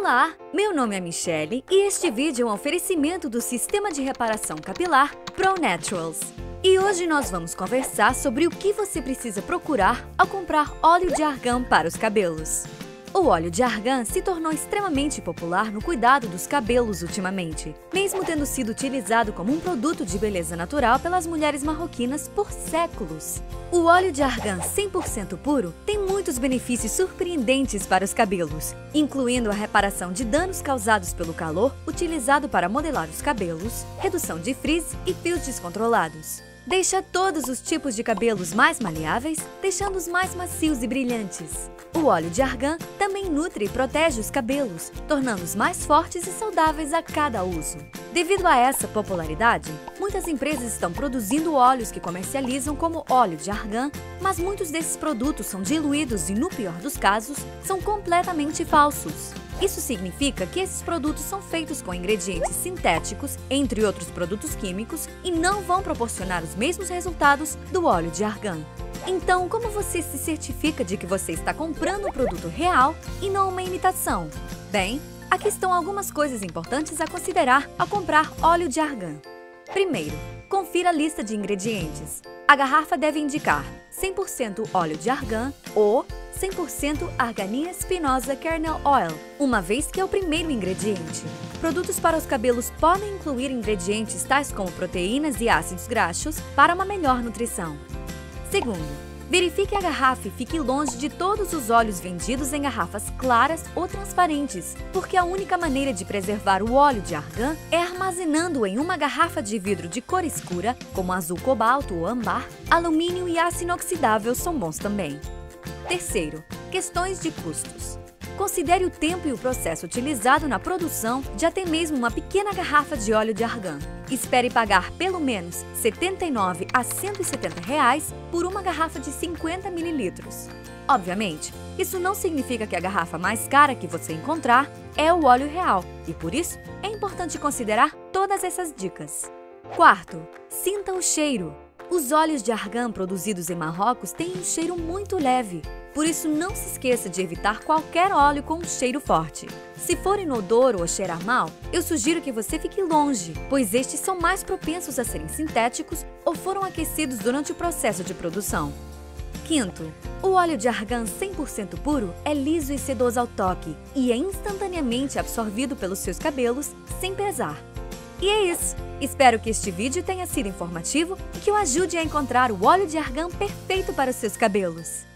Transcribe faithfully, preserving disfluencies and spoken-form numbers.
Olá, meu nome é Michele e este vídeo é um oferecimento do sistema de reparação capilar ProNaturals. E hoje nós vamos conversar sobre o que você precisa procurar ao comprar óleo de argan para os cabelos. O óleo de argan se tornou extremamente popular no cuidado dos cabelos ultimamente, mesmo tendo sido utilizado como um produto de beleza natural pelas mulheres marroquinas por séculos. O óleo de argan cem por cento puro tem muitos benefícios surpreendentes para os cabelos, incluindo a reparação de danos causados pelo calor utilizado para modelar os cabelos, redução de frizz e fios descontrolados. Deixa todos os tipos de cabelos mais maleáveis, deixando-os mais macios e brilhantes. O óleo de argan também nutre e protege os cabelos, tornando-os mais fortes e saudáveis a cada uso. Devido a essa popularidade, muitas empresas estão produzindo óleos que comercializam como óleo de argan, mas muitos desses produtos são diluídos e, no pior dos casos, são completamente falsos. Isso significa que esses produtos são feitos com ingredientes sintéticos, entre outros produtos químicos, e não vão proporcionar os mesmos resultados do óleo de argan. Então, como você se certifica de que você está comprando um produto real e não uma imitação? Bem, aqui estão algumas coisas importantes a considerar ao comprar óleo de argan. Primeiro, confira a lista de ingredientes. A garrafa deve indicar cem por cento óleo de argan ou cem por cento Argania spinosa kernel oil, uma vez que é o primeiro ingrediente. Produtos para os cabelos podem incluir ingredientes tais como proteínas e ácidos graxos para uma melhor nutrição. Segundo, verifique a garrafa e fique longe de todos os óleos vendidos em garrafas claras ou transparentes, porque a única maneira de preservar o óleo de argan é armazenando-o em uma garrafa de vidro de cor escura, como azul cobalto ou âmbar. Alumínio e aço inoxidável são bons também. Terceiro, questões de custos. Considere o tempo e o processo utilizado na produção de até mesmo uma pequena garrafa de óleo de argan. Espere pagar pelo menos setenta e nove a cento e setenta reais por uma garrafa de cinquenta mililitros. Obviamente, isso não significa que a garrafa mais cara que você encontrar é o óleo real, e por isso é importante considerar todas essas dicas. Quarto, sinta o cheiro. Os óleos de argan produzidos em Marrocos têm um cheiro muito leve, por isso não se esqueça de evitar qualquer óleo com um cheiro forte. Se for inodoro ou cheirar mal, eu sugiro que você fique longe, pois estes são mais propensos a serem sintéticos ou foram aquecidos durante o processo de produção. Quinto, o óleo de argan cem por cento puro é liso e sedoso ao toque e é instantaneamente absorvido pelos seus cabelos sem pesar. E é isso! Espero que este vídeo tenha sido informativo e que o ajude a encontrar o óleo de argan perfeito para os seus cabelos.